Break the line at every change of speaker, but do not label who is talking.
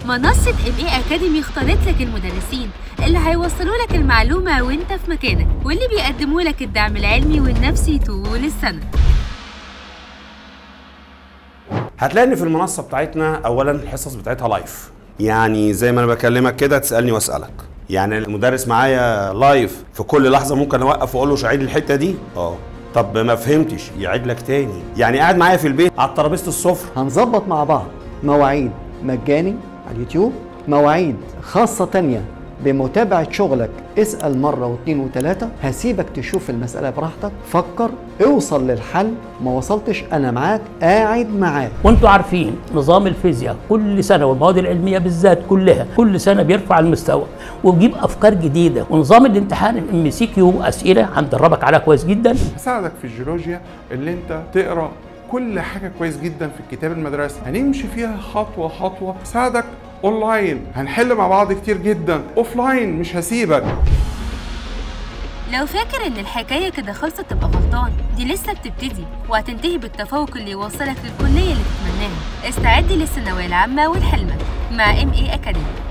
منصة MA أكاديمي اختارت لك المدرسين اللي هيوصلوا لك المعلومة وانت في مكانك، واللي بيقدموا لك الدعم العلمي والنفسي طول السنة.
هتلاقي ان في المنصة بتاعتنا اولا الحصص بتاعتها لايف، يعني زي ما انا بكلمك كده تسألني واسألك. يعني المدرس معايا لايف، في كل لحظة ممكن اوقف واقول له عيد الحتة دي، طب ما فهمتش يعيد لك تاني. يعني قاعد معايا في البيت على ترابيزة السفرة.
هنظبط مع بعض مواعيد مجاني على اليوتيوب، مواعيد خاصة تانية بمتابعة شغلك، اسأل مرة واثنين وثلاثة. هسيبك تشوف المسألة براحتك، فكر، اوصل للحل. ما وصلتش أنا معاك، قاعد معاك.
وانتوا عارفين نظام الفيزياء كل سنة والمواد العلمية بالذات كلها كل سنة بيرفع المستوى وبيجيب أفكار جديدة، ونظام الامتحان MCQ أسئلة هندربك عليها كويس جدا.
هساعدك في الجيولوجيا اللي انت تقرأ كل حاجة كويس جدا في الكتاب المدرسي، هنمشي فيها خطوة خطوة. هساعدك اونلاين، هنحل مع بعض كتير جدا. اوفلاين مش هسيبك.
لو فاكر ان الحكاية كده خلصت تبقى غلطان، دي لسه بتبتدي وهتنتهي بالتفوق اللي يوصلك للكلية اللي تتمناها. استعد للثانوية العامة والحلمة مع MA أكاديمي.